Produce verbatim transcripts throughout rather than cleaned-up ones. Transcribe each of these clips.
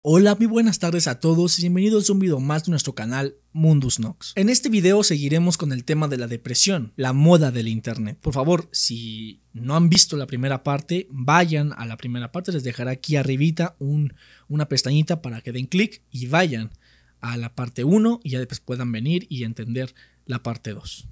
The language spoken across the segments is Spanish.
Hola, muy buenas tardes a todos y bienvenidos a un video más de nuestro canal Mundus Nox. En este video seguiremos con el tema de la depresión, la moda del internet. Por favor, si no han visto la primera parte, vayan a la primera parte, les dejaré aquí arribita un, una pestañita para que den clic y vayan a la parte uno y ya después puedan venir y entender la parte dos.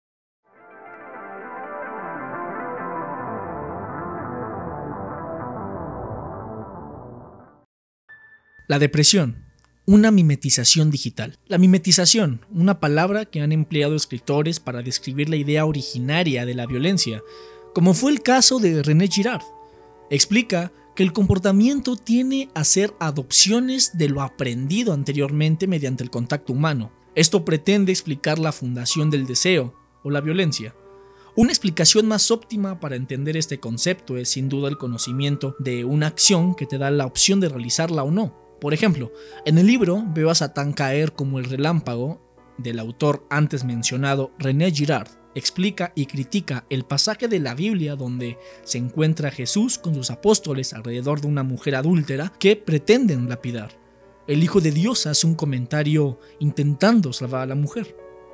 La depresión, una mimetización digital. La mimetización, una palabra que han empleado escritores para describir la idea originaria de la violencia, como fue el caso de René Girard. Explica que el comportamiento tiene a ser adopciones de lo aprendido anteriormente mediante el contacto humano. Esto pretende explicar la fundación del deseo o la violencia. Una explicación más óptima para entender este concepto es sin duda el conocimiento de una acción que te da la opción de realizarla o no. Por ejemplo, en el libro Veo a Satán caer como el relámpago, del autor antes mencionado René Girard, explica y critica el pasaje de la Biblia donde se encuentra Jesús con sus apóstoles alrededor de una mujer adúltera que pretenden lapidar. El Hijo de Dios hace un comentario intentando salvar a la mujer.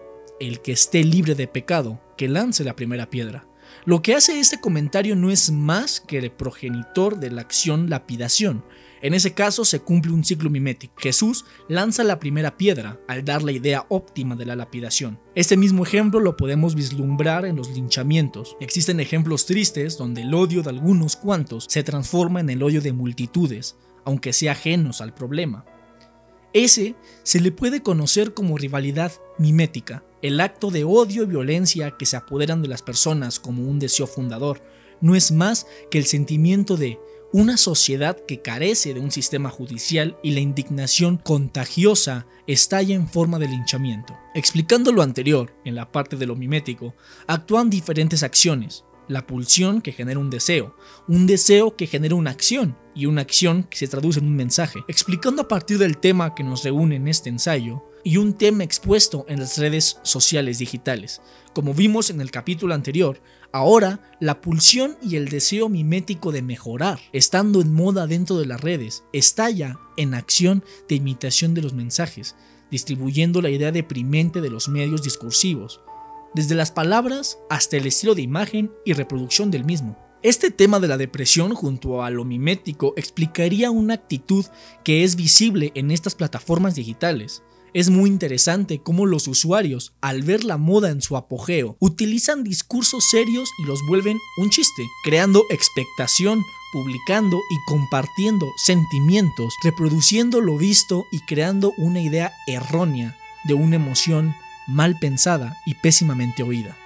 El que esté libre de pecado, que lance la primera piedra. Lo que hace este comentario no es más que el progenitor de la acción lapidación. En ese caso se cumple un ciclo mimético. Jesús lanza la primera piedra al dar la idea óptima de la lapidación. Este mismo ejemplo lo podemos vislumbrar en los linchamientos. Existen ejemplos tristes donde el odio de algunos cuantos se transforma en el odio de multitudes, aunque sea ajenos al problema. Ese se le puede conocer como rivalidad mimética, el acto de odio y violencia que se apoderan de las personas como un deseo fundador. No es más que el sentimiento de una sociedad que carece de un sistema judicial y la indignación contagiosa estalla en forma de linchamiento. Explicando lo anterior, en la parte de lo mimético, actúan diferentes acciones. La pulsión que genera un deseo, un deseo que genera una acción y una acción que se traduce en un mensaje. Explicando a partir del tema que nos reúne en este ensayo y un tema expuesto en las redes sociales digitales. Como vimos en el capítulo anterior, ahora la pulsión y el deseo mimético de mejorar, estando en moda dentro de las redes, estalla en acción de imitación de los mensajes, distribuyendo la idea deprimente de los medios discursivos, desde las palabras hasta el estilo de imagen y reproducción del mismo. Este tema de la depresión junto a lo mimético explicaría una actitud que es visible en estas plataformas digitales. Es muy interesante cómo los usuarios, al ver la moda en su apogeo, utilizan discursos serios y los vuelven un chiste, creando expectación, publicando y compartiendo sentimientos, reproduciendo lo visto y creando una idea errónea de una emoción mal pensada y pésimamente oída.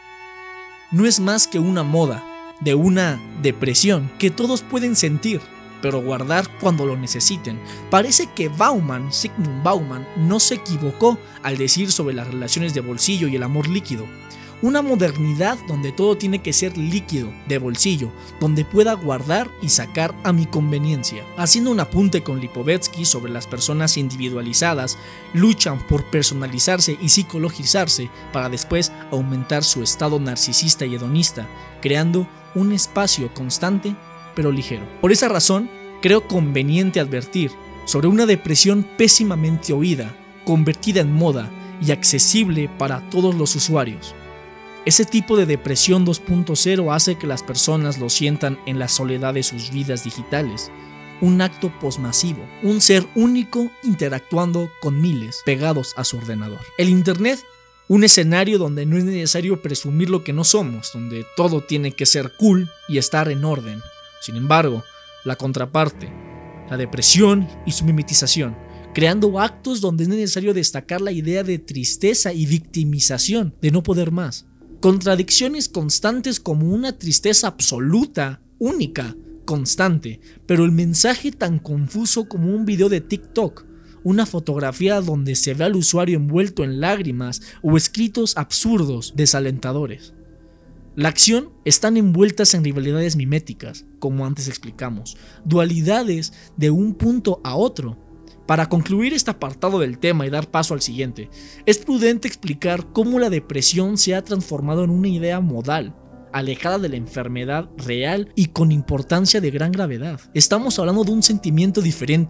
No es más que una moda, de una depresión que todos pueden sentir, pero guardar cuando lo necesiten. Parece que Bauman, Zygmunt Bauman, no se equivocó al decir sobre las relaciones de bolsillo y el amor líquido. Una modernidad donde todo tiene que ser líquido, de bolsillo, donde pueda guardar y sacar a mi conveniencia. Haciendo un apunte con Lipovetsky sobre las personas individualizadas, luchan por personalizarse y psicologizarse para después aumentar su estado narcisista y hedonista, creando un espacio constante pero ligero. Por esa razón, creo conveniente advertir sobre una depresión pésimamente oída, convertida en moda y accesible para todos los usuarios. Ese tipo de depresión dos punto cero hace que las personas lo sientan en la soledad de sus vidas digitales, un acto posmasivo, un ser único interactuando con miles pegados a su ordenador. El internet, un escenario donde no es necesario presumir lo que no somos, donde todo tiene que ser cool y estar en orden. Sin embargo, la contraparte, la depresión y su mimetización, creando actos donde es necesario destacar la idea de tristeza y victimización, de no poder más. Contradicciones constantes como una tristeza absoluta, única, constante, pero el mensaje tan confuso como un video de TikTok, una fotografía donde se ve al usuario envuelto en lágrimas o escritos absurdos, desalentadores. La acción están envueltas en rivalidades miméticas, como antes explicamos, dualidades de un punto a otro. Para concluir este apartado del tema y dar paso al siguiente, es prudente explicar cómo la depresión se ha transformado en una idea modal, alejada de la enfermedad real y con importancia de gran gravedad. Estamos hablando de un sentimiento diferente,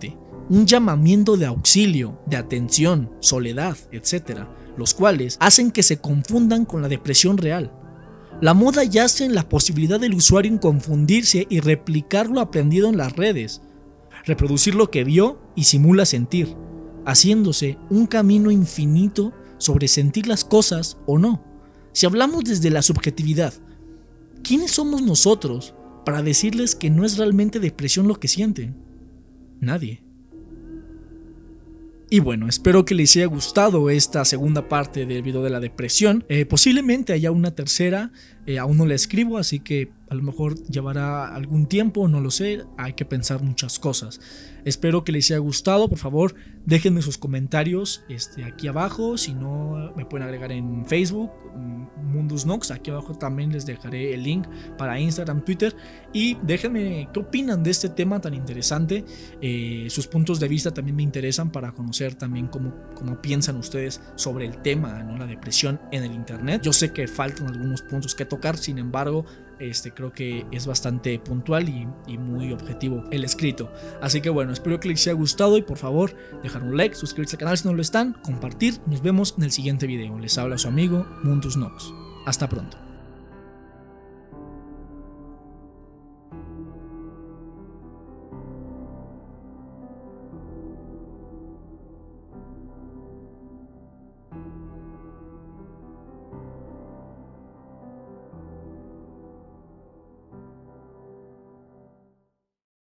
un llamamiento de auxilio, de atención, soledad, etcétera, los cuales hacen que se confundan con la depresión real. La moda yace en la posibilidad del usuario en confundirse y replicar lo aprendido en las redes, reproducir lo que vio y simula sentir, haciéndose un camino infinito sobre sentir las cosas o no. Si hablamos desde la subjetividad, ¿quiénes somos nosotros para decirles que no es realmente depresión lo que sienten? Nadie. Y bueno, espero que les haya gustado esta segunda parte del video de la depresión. Eh, posiblemente haya una tercera, eh, aún no la escribo, así que a lo mejor llevará algún tiempo, no lo sé, hay que pensar muchas cosas. Espero que les haya gustado, por favor déjenme sus comentarios este, aquí abajo, si no me pueden agregar en Facebook, Mundus Nox, aquí abajo también les dejaré el link para Instagram, Twitter, y déjenme qué opinan de este tema tan interesante, eh, sus puntos de vista también me interesan para conocer también cómo, cómo piensan ustedes sobre el tema, ¿no? La depresión en el internet. Yo sé que faltan algunos puntos que tocar, sin embargo Este, creo que es bastante puntual y, y muy objetivo el escrito. Así que bueno, espero que les haya gustado y por favor dejar un like, suscribirse al canal si no lo están, compartir. Nos vemos en el siguiente video. Les habla su amigo Mundus Nox. Hasta pronto.